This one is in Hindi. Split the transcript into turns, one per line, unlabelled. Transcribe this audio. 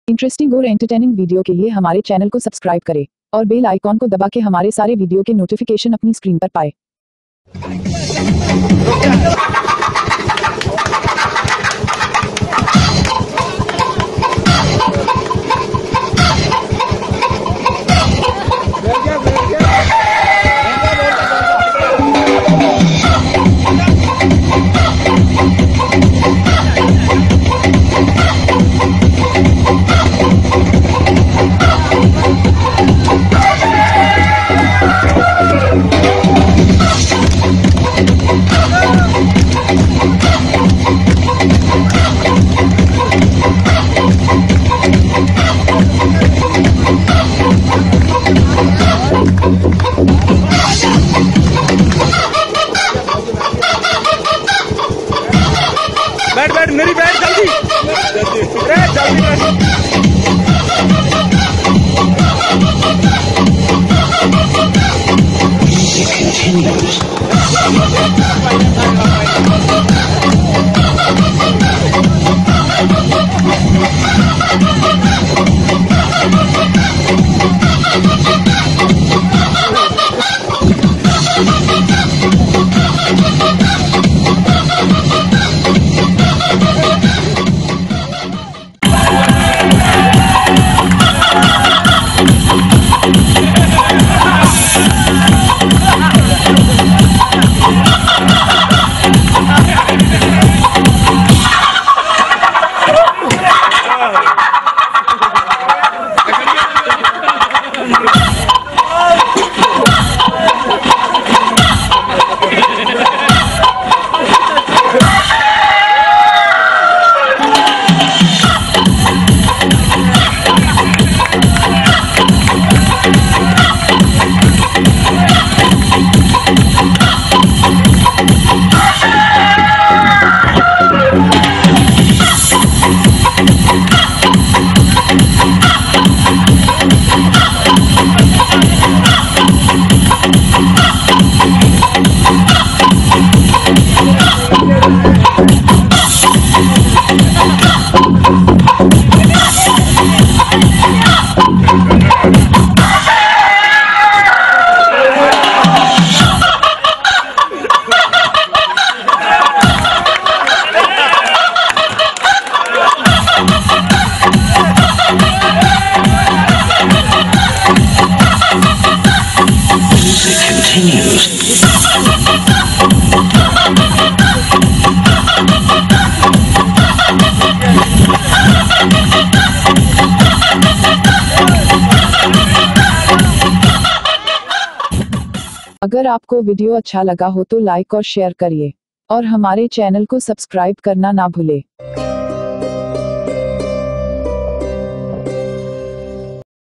इंटरेस्टिंग और एंटरटेनिंग वीडियो के लिए हमारे चैनल को सब्सक्राइब करें और बेल आइकॉन को दबा के हमारे सारे वीडियो के नोटिफिकेशन अपनी स्क्रीन पर पाएं।
बैठ मेरी बैठ जल्दी
अगर आपको वीडियो अच्छा लगा हो तो लाइक और शेयर करिए और हमारे चैनल को सब्सक्राइब करना ना भूले।